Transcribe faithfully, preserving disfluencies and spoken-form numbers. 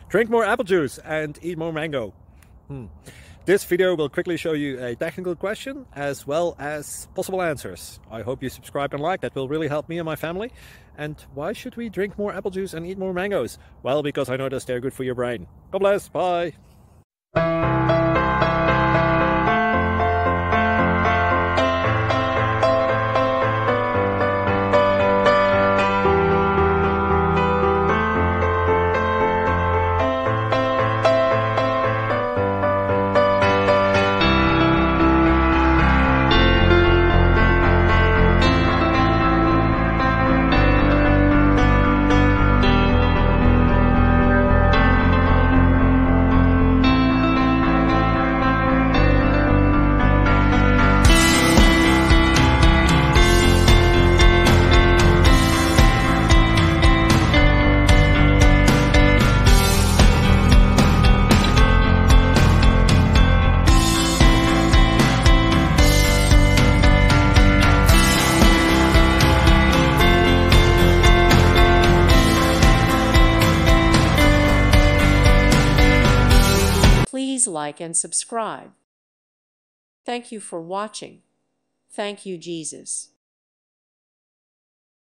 Drink more apple juice and eat more mango. Hmm. This video will quickly show you a technical question as well as possible answers. I hope you subscribe and like, that will really help me and my family. And why should we drink more apple juice and eat more mangoes? Well, because I noticed they're good for your brain. God bless, bye. Please like and subscribe. Thank you for watching. Thank you, Jesus.